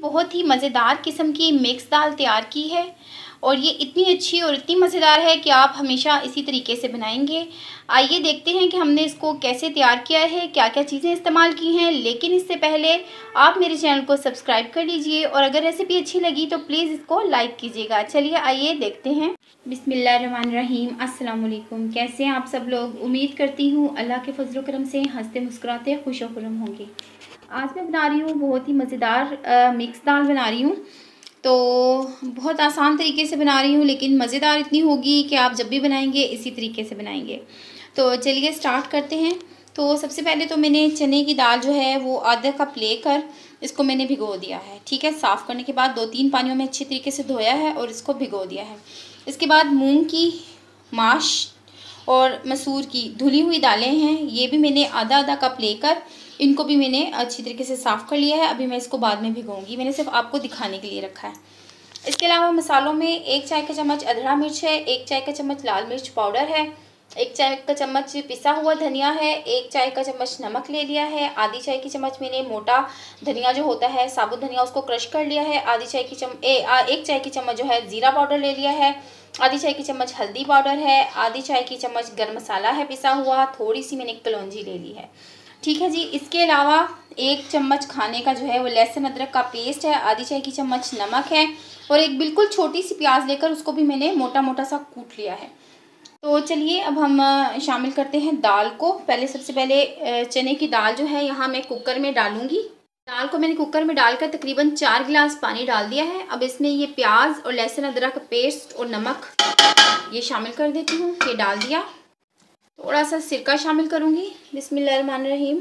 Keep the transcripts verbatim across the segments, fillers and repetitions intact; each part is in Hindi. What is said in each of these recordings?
बहुत ही मज़ेदार किस्म की मिक्स दाल तैयार की है और ये इतनी अच्छी और इतनी मज़ेदार है कि आप हमेशा इसी तरीके से बनाएंगे। आइए देखते हैं कि हमने इसको कैसे तैयार किया है, क्या क्या चीज़ें इस्तेमाल की हैं। लेकिन इससे पहले आप मेरे चैनल को सब्सक्राइब कर लीजिए और अगर रेसिपी अच्छी लगी तो प्लीज़ इसको लाइक कीजिएगा। चलिए आइए देखते हैं। बिस्मिल्लाहिर्रहमानिर्रहीम। अस्सलाम वालेकुम। कैसे हैं आप सब लोग? उम्मीद करती हूँ अल्लाह के फजल करम से हंसते मुस्कुराते खुश व खुर्रम होंगे। आज मैं बना रही हूँ बहुत ही मज़ेदार मिक्स दाल बना रही हूँ। तो बहुत आसान तरीके से बना रही हूँ, लेकिन मज़ेदार इतनी होगी कि आप जब भी बनाएंगे इसी तरीके से बनाएंगे। तो चलिए स्टार्ट करते हैं। तो सबसे पहले तो मैंने चने की दाल जो है वो आधा कप लेकर इसको मैंने भिगो दिया है। ठीक है, साफ़ करने के बाद दो तीन पानियों में अच्छी तरीके से धोया है और इसको भिगो दिया है। इसके बाद मूंग की, माश और मसूर की धुली हुई दालें हैं, ये भी मैंने आधा आधा कप लेकर इनको भी मैंने अच्छी तरीके से साफ़ कर लिया है। अभी मैं इसको बाद में भिगोऊंगी, मैंने सिर्फ आपको दिखाने के लिए रखा है। इसके अलावा मसालों में एक चाय का चम्मच अदरक मिर्च है, एक चाय का चम्मच लाल मिर्च पाउडर है, एक चाय का चम्मच पिसा हुआ धनिया है, एक चाय का चम्मच नमक ले लिया है, आधी चाय की चम्मच मैंने मोटा धनिया जो होता है साबुत धनिया उसको क्रश कर लिया है, आधी चाय की चम ए, आ, एक चाय की चम्मच जो है ज़ीरा पाउडर ले लिया है, आधी चाय की चम्मच हल्दी पाउडर है, आधी चाय की चम्मच गर्म मसाला है पिसा हुआ, थोड़ी सी मैंने कलौंजी ले ली है। ठीक है जी। इसके अलावा एक चम्मच खाने का जो है वो लहसुन अदरक का पेस्ट है, आधी चाय की चम्मच नमक है और एक बिल्कुल छोटी सी प्याज लेकर उसको भी मैंने मोटा मोटा सा कूट लिया है। तो चलिए अब हम शामिल करते हैं दाल को। पहले सबसे पहले चने की दाल जो है यहाँ मैं कुकर में डालूंगी। दाल को मैंने कुकर में डालकर तकरीबन चार गिलास पानी डाल दिया है। अब इसमें ये प्याज और लहसुन अदरक का पेस्ट और नमक ये शामिल कर देती हूँ। ये डाल दिया। थोड़ा सा सिरका शामिल करूँगी। बिस्मिल्लाहिर्रहमानिर्रहीम।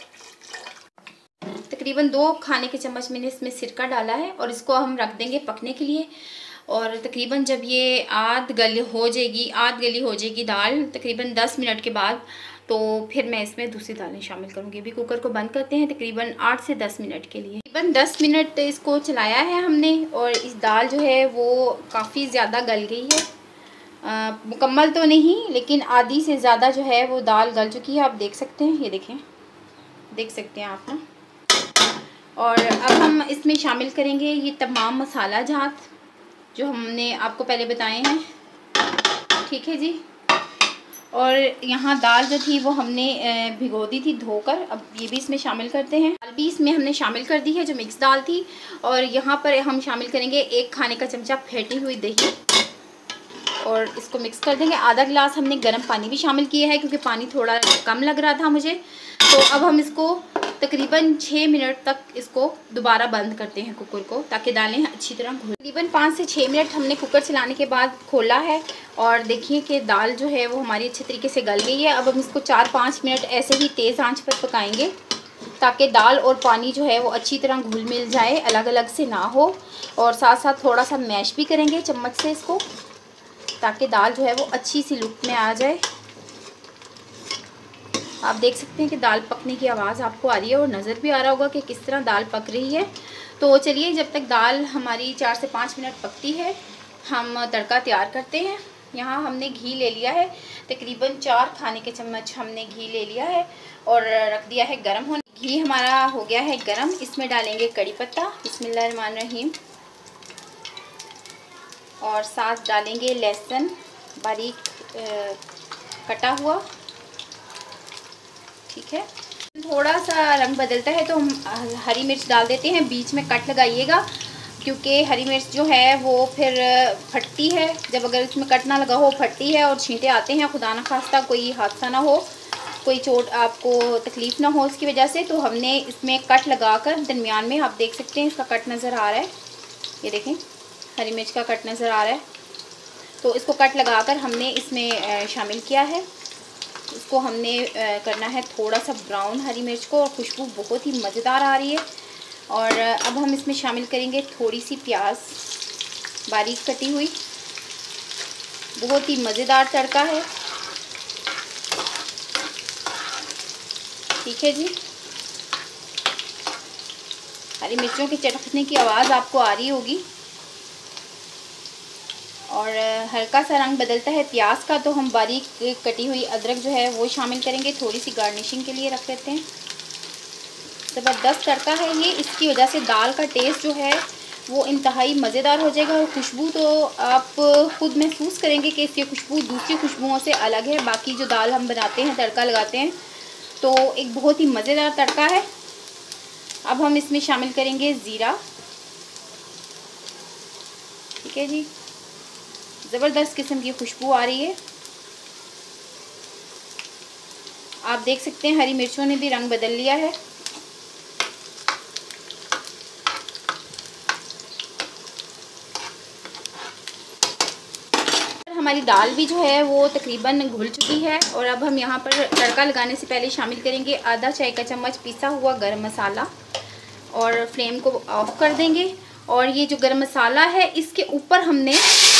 तकरीबन दो खाने के चम्मच मैंने इसमें सिरका डाला है और इसको हम रख देंगे पकने के लिए। और तकरीबन जब ये आध गली हो जाएगी आध गली हो जाएगी दाल तकरीबन दस मिनट के बाद, तो फिर मैं इसमें दूसरी दालें शामिल करूँगी। अभी कुकर को बंद करते हैं तकरीबन आठ से दस मिनट के लिए। तकरीबन दस मिनट इसको चलाया है हमने और इस दाल जो है वो काफ़ी ज़्यादा गल गई है। आ, मुकम्मल तो नहीं, लेकिन आधी से ज़्यादा जो है वो दाल गल चुकी है। आप देख सकते हैं, ये देखें, देख सकते हैं आप ना। और अब हम इसमें शामिल करेंगे ये तमाम मसाला जात जो हमने आपको पहले बताए हैं। ठीक है जी। और यहाँ दाल जो थी वो हमने भिगो दी थी धोकर। अब ये भी इसमें शामिल करते हैं। दाल भी इसमें हमने शामिल कर दी है जो मिक्स दाल थी। और यहाँ पर हम शामिल करेंगे एक खाने का चमचा फेंटी हुई दही और इसको मिक्स कर देंगे। आधा गिलास हमने गर्म पानी भी शामिल किया है क्योंकि पानी थोड़ा कम लग रहा था मुझे। तो अब हम इसको तकरीबन छः मिनट तक इसको दोबारा बंद करते हैं कुकर को, ताकि दालें अच्छी तरह घुल। तकरीबन पाँच से छः मिनट हमने कुकर चलाने के बाद खोला है और देखिए कि दाल जो है वो हमारी अच्छे तरीके से गल गई है। अब हम इसको चार पाँच मिनट ऐसे ही तेज़ आंच पर पकाएंगे ताकि दाल और पानी जो है वो अच्छी तरह घुल मिल जाए, अलग अलग से ना हो। और साथ साथ थोड़ा सा मैश भी करेंगे चम्मच से इसको, ताकि दाल जो है वो अच्छी सी लुक में आ जाए। आप देख सकते हैं कि दाल पकने की आवाज़ आपको आ रही है और नज़र भी आ रहा होगा कि किस तरह दाल पक रही है। तो चलिए जब तक दाल हमारी चार से पाँच मिनट पकती है हम तड़का तैयार करते हैं। यहाँ हमने घी ले लिया है, तकरीबन चार खाने के चम्मच हमने घी ले लिया है और रख दिया है गरम होने। घी हमारा हो गया है गरम। इसमें डालेंगे कड़ी पत्ता, बिस्मिल्लाहिर्रहमानिर्रहीम, और साथ डालेंगे लहसुन बारीक कटा हुआ। ठीक है, थोड़ा सा रंग बदलता है तो हम हरी मिर्च डाल देते हैं। बीच में कट लगाइएगा क्योंकि हरी मिर्च जो है वो फिर फटती है। जब अगर इसमें कट ना लगा हो फटती है और छींटे आते हैं, खुदा ना खास्ता कोई हादसा ना हो, कोई चोट आपको तकलीफ़ ना हो इसकी वजह से। तो हमने इसमें कट लगाकर दरमियान में, आप देख सकते हैं इसका कट नज़र आ रहा है, ये देखें हरी मिर्च का कट नज़र आ रहा है। तो इसको कट लगाकर हमने इसमें शामिल किया है। इसको हमने करना है थोड़ा सा ब्राउन हरी मिर्च को, और खुशबू बहुत ही मज़ेदार आ रही है। और अब हम इसमें शामिल करेंगे थोड़ी सी प्याज बारीक कटी हुई। बहुत ही मज़ेदार तड़का है। ठीक है जी। हरी मिर्चों के चटकने की आवाज़ आपको आ रही होगी। और हल्का सा रंग बदलता है प्याज का तो हम बारीक कटी हुई अदरक जो है वो शामिल करेंगे, थोड़ी सी गार्निशिंग के लिए रख लेते हैं। ज़बरदस्त तड़का है ये। इसकी वजह से दाल का टेस्ट जो है वो इंतहाई मज़ेदार हो जाएगा और खुशबू तो आप खुद महसूस करेंगे कि इसकी खुशबू दूसरी खुशबुओं से अलग है। बाकी जो दाल हम बनाते हैं, तड़का लगाते हैं, तो एक बहुत ही मज़ेदार तड़का है। अब हम इसमें शामिल करेंगे ज़ीरा। ठीक है जी, ज़बरदस्त किस्म की खुशबू आ रही है। आप देख सकते हैं हरी मिर्चों ने भी रंग बदल लिया है। हमारी दाल भी जो है वो तकरीबन घुल चुकी है और अब हम यहाँ पर तड़का लगाने से पहले शामिल करेंगे आधा चाय का चम्मच पिसा हुआ गरम मसाला और फ्लेम को ऑफ कर देंगे। और ये जो गरम मसाला है इसके ऊपर हमने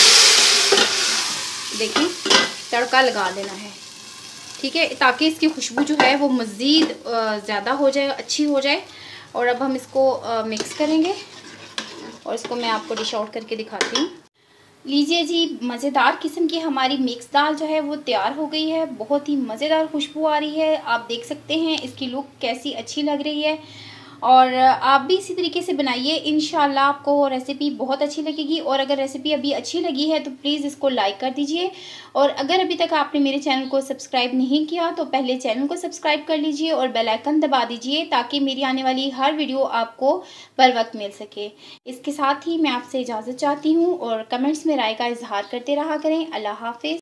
देखिए तड़का लगा देना है। ठीक है, ताकि इसकी खुशबू जो है वो मज़ीद ज़्यादा हो जाए, अच्छी हो जाए। और अब हम इसको मिक्स करेंगे और इसको मैं आपको डिश आउट करके दिखाती हूँ। लीजिए जी, मज़ेदार किस्म की हमारी मिक्स दाल जो है वो तैयार हो गई है। बहुत ही मज़ेदार खुशबू आ रही है। आप देख सकते हैं इसकी लुक कैसी अच्छी लग रही है और आप भी इसी तरीके से बनाइए। इंशाल्लाह आपको रेसिपी बहुत अच्छी लगेगी। और अगर रेसिपी अभी अच्छी लगी है तो प्लीज़ इसको लाइक कर दीजिए। और अगर अभी तक आपने मेरे चैनल को सब्सक्राइब नहीं किया तो पहले चैनल को सब्सक्राइब कर लीजिए और बेल आइकन दबा दीजिए ताकि मेरी आने वाली हर वीडियो आपको बर वक्त मिल सके। इसके साथ ही मैं आपसे इजाज़त चाहती हूँ और कमेंट्स में राय का इजहार करते रहा करें। अल्लाह हाफिज़।